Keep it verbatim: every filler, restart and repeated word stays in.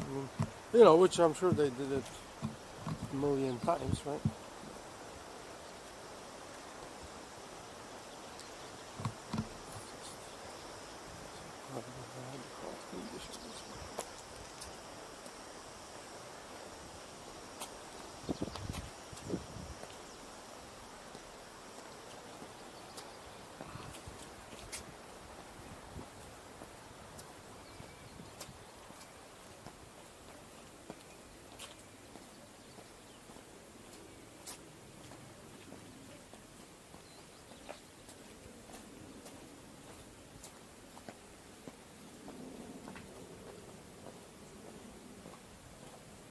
I mean, you know, which I'm sure they did it a million times, right?